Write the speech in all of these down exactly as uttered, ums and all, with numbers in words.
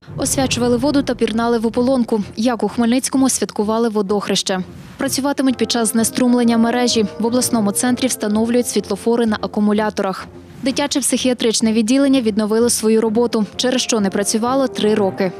Освячували воду та пірнали в ополонку. Як у Хмельницькому святкували водохреще. Працюватимуть під час знеструмлення мережі. В обласному центрі встановлюють світлофори на акумуляторах. Дитяче психіатричне відділення відновило свою роботу, через що не працювало три роки.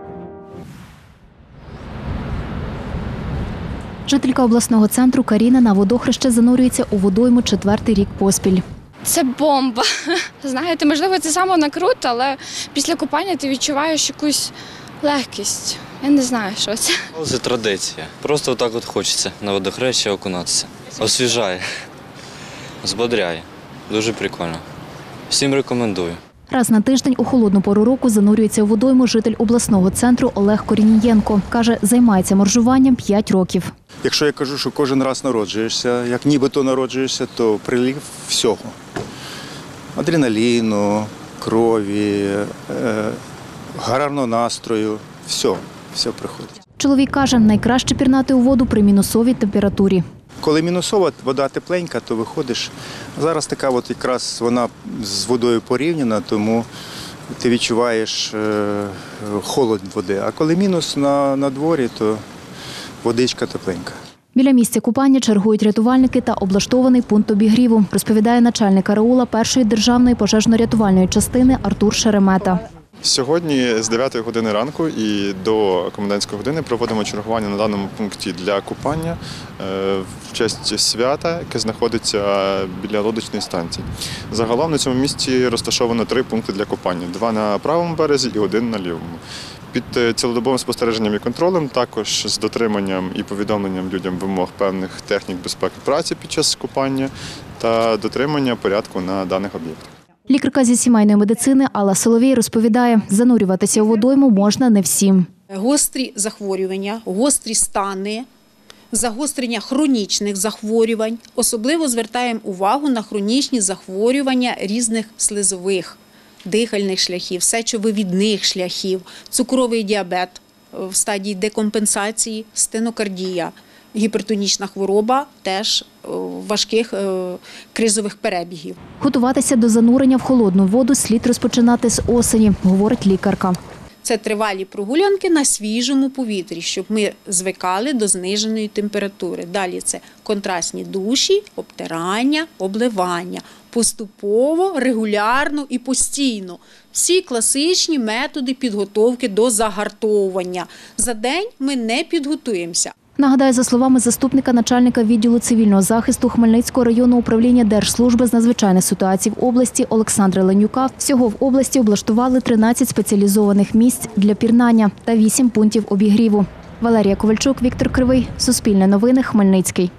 Жителька обласного центру Каріна на водохреще занурюється у водойму четвертий рік поспіль. Це бомба. Знаєте, можливо, це саме накрут, але після купання ти відчуваєш якусь легкість. Я не знаю, що це. Це традиція. Просто отак от хочеться на водохрещі окунатися. Освіжає, збодряє. Дуже прикольно. Всім рекомендую. Раз на тиждень у холодну пору року занурюється у водойму житель обласного центру Олег Корнієнко. Каже, займається моржуванням п'ять років. Якщо я кажу, що кожен раз народжуєшся, як нібито народжуєшся, то прилив всього. Адреналіну, крові, е, гарного настрою, все, все приходить. Чоловік каже, найкраще пірнати у воду при мінусовій температурі. Коли мінусова, вода тепленька, то виходиш. Зараз така от якраз вона з водою порівняна, тому ти відчуваєш е, холод води. А коли мінус на, на дворі, то водичка тепленька. Біля місця купання чергують рятувальники та облаштований пункт обігріву, розповідає начальник караула першої державної пожежно-рятувальної частини Артур Шеремета. Сьогодні з дев'ятої години ранку і до комендантської години проводимо чергування на даному пункті для купання в честь свята, яке знаходиться біля лодочної станції. Загалом на цьому місці розташовано три пункти для купання – два на правому березі і один на лівому. Під цілодобовим спостереженням і контролем, також з дотриманням і повідомленням людям вимог певних технік безпеки праці під час купання та дотримання порядку на даних об'єктах. Лікарка зі сімейної медицини Алла Соловій розповідає, занурюватися у водойму можна не всім. Гострі захворювання, гострі стани, загострення хронічних захворювань. Особливо звертаємо увагу на хронічні захворювання різних слизових, дихальних шляхів, сечовивідних шляхів, цукровий діабет в стадії декомпенсації, стенокардія. Гіпертонічна хвороба теж важких кризових перебігів. Готуватися до занурення в холодну воду слід розпочинати з осені, говорить лікарка. Це тривалі прогулянки на свіжому повітрі, щоб ми звикали до зниженої температури. Далі це контрастні душі, обтирання, обливання. Поступово, регулярно і постійно. Всі класичні методи підготовки до загартовування. За день ми не підготуємося. Нагадаю, за словами заступника начальника відділу цивільного захисту Хмельницького районного управління Держслужби з надзвичайних ситуацій в області Олександра Ленюка, всього в області облаштували тринадцять спеціалізованих місць для пірнання та вісім пунктів обігріву. Валерія Ковальчук, Віктор Кривий, Суспільне новини, Хмельницький.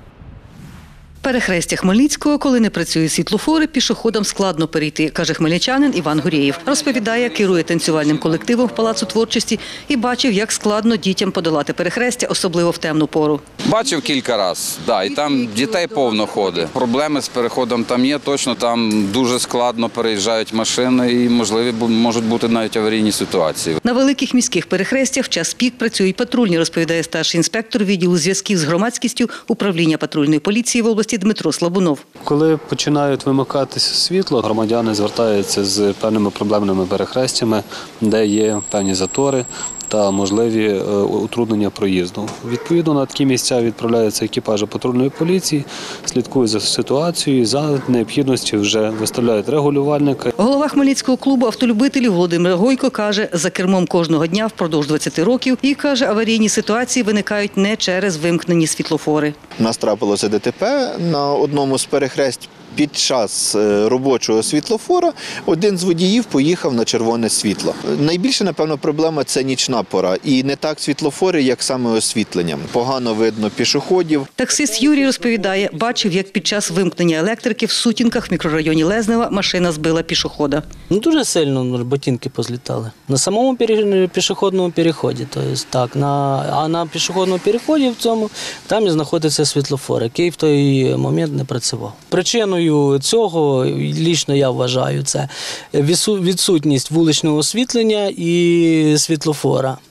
Перехрестя Хмельницького, коли не працюють світлофори, пішоходам складно перейти, каже хмельничанин Іван Гурєєв. Розповідає, керує танцювальним колективом в Палацу творчості і бачив, як складно дітям подолати перехрестя, особливо в темну пору. Бачив кілька разів, да, і там дітей повно ходить. Проблеми з переходом там є, точно там дуже складно переїжджають машини і можливі можуть бути навіть аварійні ситуації. На великих міських перехрестях в час пік працюють патрульні, розповідає старший інспектор відділу зв'язків з громадськістю управління патрульної поліції в області Дмитро Слабунов. Коли починають вимикатися світло, громадяни звертаються з певними проблемними перехрестями, де є певні затори та можливі утруднення проїзду. Відповідно, на такі місця відправляються екіпажі патрульної поліції, слідкують за ситуацією, за необхідності вже виставляють регулювальника. Голова Хмельницького клубу автолюбителів Володимир Гойко каже, за кермом кожного дня впродовж двадцяти років і, каже, аварійні ситуації виникають не через вимкнені світлофори. У нас трапилося ДТП на одному з перехресть. Під час робочого світлофора один з водіїв поїхав на червоне світло. Найбільше, напевно, проблема – це нічна пора. І не так світлофори, як саме освітлення. Погано видно пішоходів. Таксист Юрій розповідає, бачив, як під час вимкнення електрики в Сутінках в мікрорайоні Лезнева машина збила пішохода. Ну, дуже сильно ботинки позлітали. На самому пішохідному переході. Тобто, так, на, а на пішохідному переході в цьому там і знаходиться світлофор, який в той момент не працював. Причиною цього, лічно я вважаю, це відсутність вуличного освітлення і світлофора.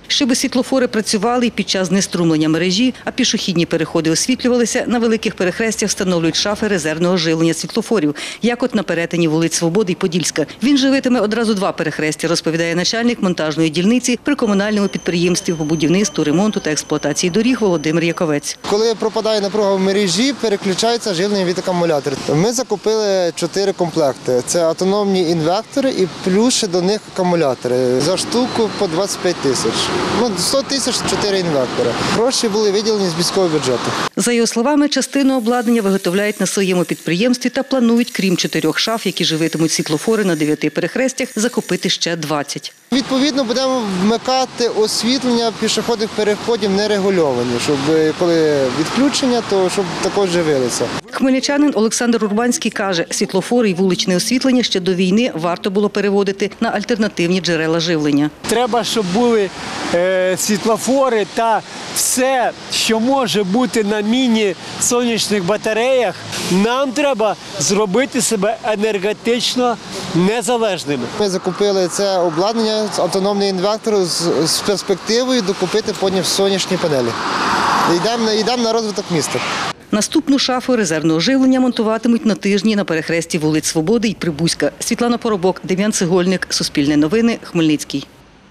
Щоби світлофори працювали і під час знеструмлення мережі, а пішохідні переходи освітлювалися, на великих перехрестях встановлюють шафи резервного живлення світлофорів, як от на перетині вулиць Свободи і Подільська. Він живитиме одразу два перехрестя, розповідає начальник монтажної дільниці при комунальному підприємстві по будівництву, ремонту та експлуатації доріг Володимир Яковець. Коли пропадає напруга в мережі, переключається живлення від акумулятора. Ми закупили чотири комплекти. Це автономні інвертори і плюс ще до них акумулятори. За штуку по двадцять п'ять тисяч. Ну, сто тисяч – чотири інвертори. Гроші були виділені з міського бюджету. За його словами, частину обладнання виготовляють на своєму підприємстві та планують, крім чотирьох шаф, які живитимуть світлофори на дев'яти перехрестях, закупити ще двадцять. Відповідно, будемо вмикати освітлення пішохідних переходів нерегульовані, щоб коли відключення, то щоб також живилися. Хмельничанин Олександр Урбанський каже, світлофори і вуличне освітлення ще до війни варто було переводити на альтернативні джерела живлення. Треба, щоб були е, світлофори та все, що може бути на міні-сонячних батареях, нам треба зробити себе енергетично незалежними. Ми закупили це обладнання, автономний інвертор з, з перспективою докупити потім сонячні панелі. Йдемо, йдемо на розвиток міста. Наступну шафу резервного живлення монтуватимуть на тижні на перехресті вулиць Свободи і Прибузька. Світлана Поробок, Дем'ян Цегольник, Суспільне новини, Хмельницький.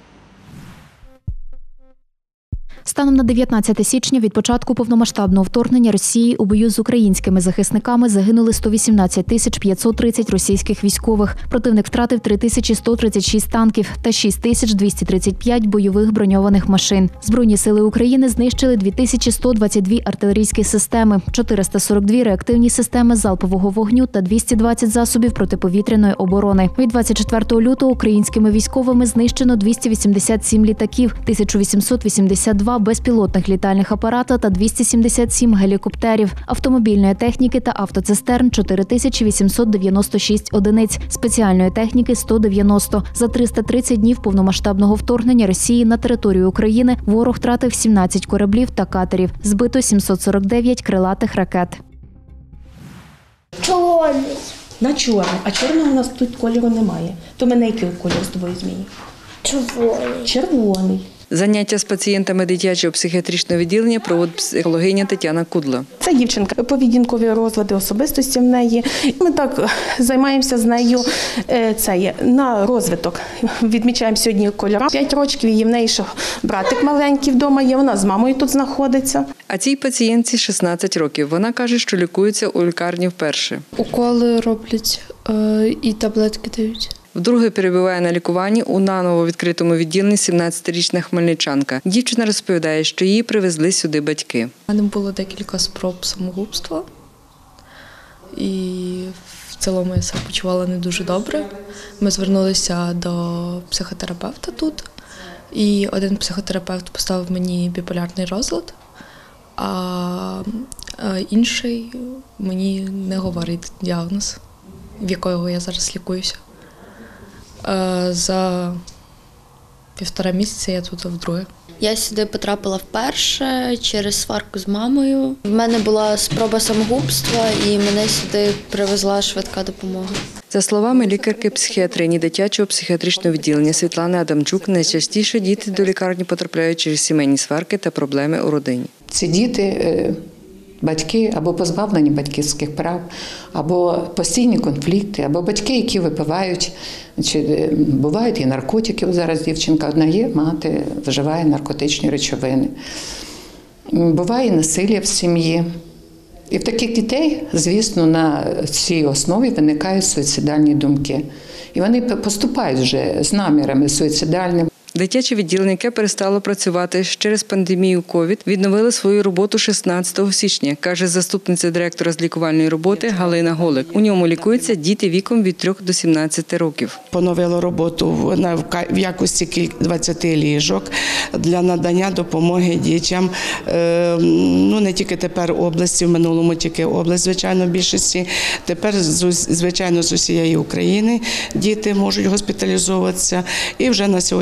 Станом на дев'ятнадцяте січня від початку повномасштабного вторгнення Росії у бою з українськими захисниками загинули сто вісімнадцять тисяч п'ятсот тридцять російських військових. Противник втратив три тисячі сто тридцять шість танків та шість тисяч двісті тридцять п'ять бойових броньованих машин. Збройні сили України знищили дві тисячі сто двадцять дві артилерійські системи, чотириста сорок дві реактивні системи залпового вогню та двісті двадцять засобів протиповітряної оборони. Від двадцять четвертого лютого українськими військовими знищено двісті вісімдесят сім літаків, тисяча вісімсот вісімдесят два безпілотних літальних апарата та двісті сімдесят сім гелікоптерів, автомобільної техніки та автоцистерн – чотири тисячі вісімсот дев'яносто шість одиниць, спеціальної техніки – сто дев'яносто. За триста тридцять днів повномасштабного вторгнення Росії на територію України ворог втратив сімнадцять кораблів та катерів, збито сімсот сорок дев'ять крилатих ракет. Чорний. На чорний. А чорного у нас тут кольору немає. То мене який кольор з тобою зміни? Червоний. Червоний. Заняття з пацієнтами дитячого психіатричного відділення проводить психологиня Тетяна Кудла. Це дівчинка, поведінкові розлади особистості в неї. Ми так займаємося з нею це є, на розвиток. Відмічаємо сьогодні кольори. П'ять років, і в неї ще братик маленький вдома є, вона з мамою тут знаходиться. А цій пацієнтці шістнадцять років. Вона каже, що лікується у лікарні вперше. Уколи роблять і таблетки дають. Вдруге перебуває на лікуванні у наново відкритому відділенні сімнадцятирічна хмельничанка. Дівчина розповідає, що її привезли сюди батьки. У мене було декілька спроб самогубства. І в цілому я себе почувала не дуже добре. Ми звернулися до психотерапевта тут. І один психотерапевт поставив мені біполярний розлад, а інший мені не говорить діагноз, в якого я зараз лікуюся. За півтора місяця я тут вдруге. Я сюди потрапила вперше через сварку з мамою. В мене була спроба самогубства і мене сюди привезла швидка допомога. За словами лікарки-психіатрині дитячого психіатричного відділення Світлани Адамчук, найчастіше діти до лікарні потрапляють через сімейні сварки та проблеми у родині. Ці діти батьки або позбавлені батьківських прав, або постійні конфлікти, або батьки, які випивають, чи бувають і наркотики. Зараз дівчинка одна є, мати вживає наркотичні речовини. Буває насилля в сім'ї. І в таких дітей, звісно, на цій основі виникають суїцидальні думки. І вони поступають вже з намірами суїцидальними. Дитяче відділення, яке перестало працювати через пандемію ковід, відновило свою роботу шістнадцятого січня, каже заступниця директора з лікувальної роботи Галина Голик. У ньому лікуються діти віком від трьох до сімнадцяти років. Поновило роботу в якості двадцяти ліжок для надання допомоги дітям. Ну, не тільки тепер області, в минулому тільки область, звичайно, в більшості. Тепер, звичайно, з усієї України діти можуть госпіталізовуватися. І вже на сьогоднішній день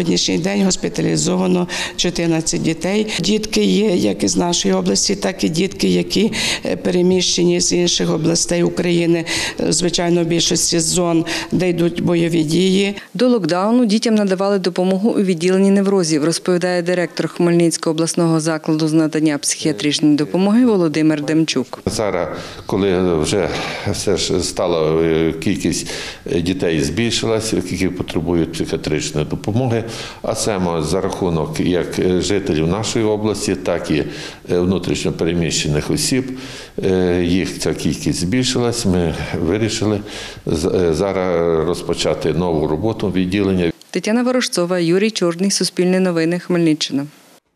день госпіталізовано чотирнадцять дітей. Дітки є як із нашої області, так і дітки, які переміщені з інших областей України, звичайно, в більшості зон, де йдуть бойові дії. До локдауну дітям надавали допомогу у відділенні неврозів, розповідає директор Хмельницького обласного закладу з надання психіатричної допомоги Володимир Демчук. Зараз, коли вже все ж стало, кількість дітей збільшилася, які потребують психіатричної допомоги, а саме за рахунок як жителів нашої області, так і внутрішньо переміщених осіб, їх ця кількість збільшилась. Ми вирішили зараз розпочати нову роботу відділення. Тетяна Ворожцова, Юрій Чорний, Суспільне новини, Хмельниччина.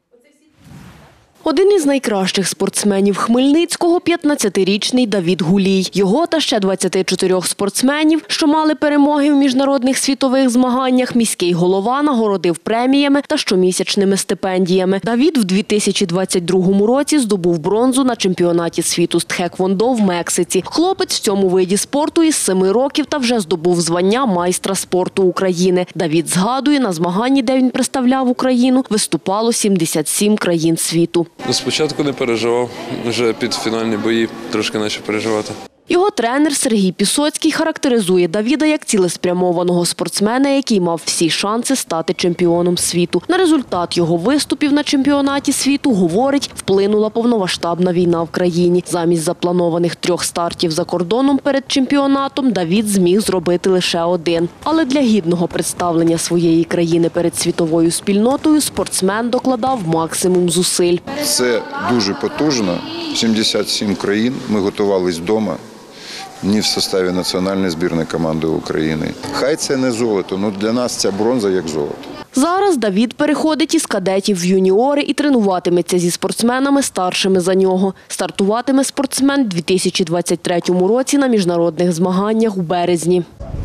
Один із найкращих спортсменів Хмельницького – п'ятнадцятирічний Давід Гулій. Його та ще двадцяти чотирьох спортсменів, що мали перемоги в міжнародних світових змаганнях, міський голова нагородив преміями та щомісячними стипендіями. Давід в дві тисячі двадцять другому році здобув бронзу на чемпіонаті світу з тхеквондо в Мексиці. Хлопець в цьому виді спорту із семи років та вже здобув звання майстра спорту України. Давід згадує, на змаганні, де він представляв Україну, виступало сімдесят сім країн світу. Спочатку не переживав, вже під фінальні бої трошки почав переживати. Його тренер Сергій Пісоцький характеризує Давіда як цілеспрямованого спортсмена, який мав всі шанси стати чемпіоном світу. На результат його виступів на чемпіонаті світу, говорить, вплинула повномасштабна війна в країні. Замість запланованих трьох стартів за кордоном перед чемпіонатом Давід зміг зробити лише один. Але для гідного представлення своєї країни перед світовою спільнотою спортсмен докладав максимум зусиль. Це дуже потужно. сімдесят сім країн. Ми готувалися вдома. Ні в составі національної збірної команди України. Хай це не золото, але для нас ця бронза як золото. Зараз Давід переходить із кадетів в юніори і тренуватиметься зі спортсменами старшими за нього. Стартуватиме спортсмен у дві тисячі двадцять третьому році на міжнародних змаганнях у березні.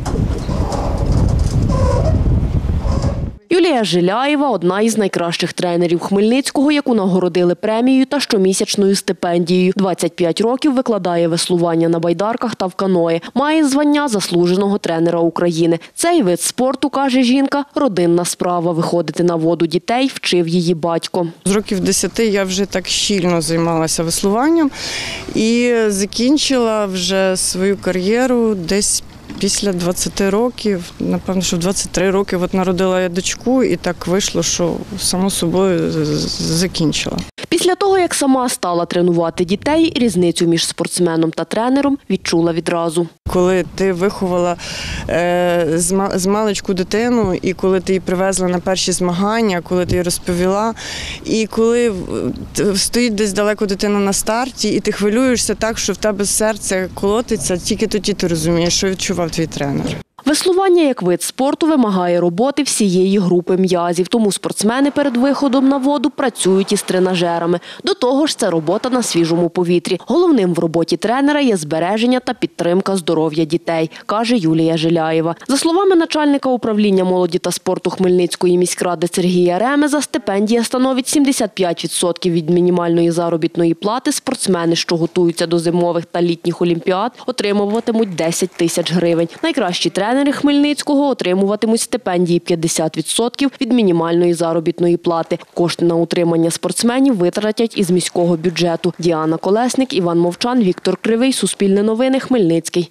Юлія Жиляєва – одна із найкращих тренерів Хмельницького, яку нагородили премією та щомісячною стипендією. двадцять п'ять років викладає веслування на байдарках та в каное. Має звання заслуженого тренера України. Цей вид спорту, каже жінка, родинна справа. Виходити на воду дітей вчив її батько. З років десяти я вже так щільно займалася веслуванням і закінчила вже свою кар'єру десь після двадцяти років, напевно, що в двадцять три роки от народила я дочку, і так вийшло, що само собою закінчила. Після того, як сама стала тренувати дітей, різницю між спортсменом та тренером відчула відразу. Коли ти виховала е, з маличку дитину, і коли ти її привезла на перші змагання, коли ти її розповіла, і коли стоїть десь далеко дитина на старті, і ти хвилюєшся так, що в тебе серце колотиться, тільки тоді ти розумієш, що відчував твій тренер. Веслування як вид спорту вимагає роботи всієї групи м'язів, тому спортсмени перед виходом на воду працюють із тренажерами. До того ж, це робота на свіжому повітрі. Головним в роботі тренера є збереження та підтримка здоров'я дітей, каже Юлія Жиляєва. За словами начальника управління молоді та спорту Хмельницької міськради Сергія Ремеза, стипендія становить сімдесят п'ять відсотків від мінімальної заробітної плати. Спортсмени, що готуються до зимових та літніх олімпіад, отримуватимуть десять тисяч гривень. Найкращі тренери Тренери Хмельницького отримуватимуть стипендії п'ятдесят відсотків від мінімальної заробітної плати. Кошти на утримання спортсменів витратять із міського бюджету. Діана Колесник, Іван Мовчан, Віктор Кривий, Суспільне новини, Хмельницький.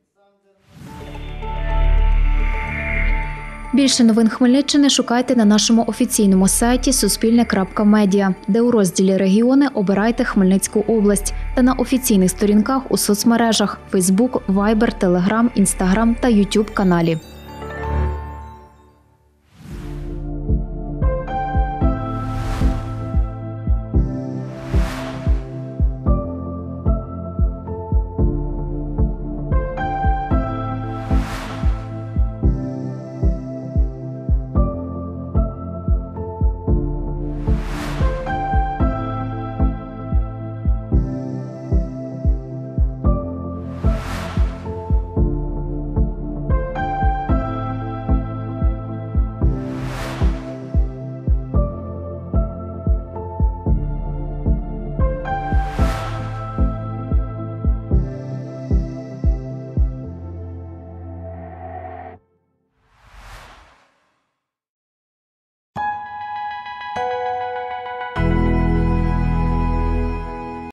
Більше новин Хмельниччини шукайте на нашому офіційному сайті суспільне крапка медіа, де у розділі «Регіони» обирайте Хмельницьку область та на офіційних сторінках у соцмережах – Фейсбук, Вайбер, Телеграм, Інстаграм та Ютуб каналі.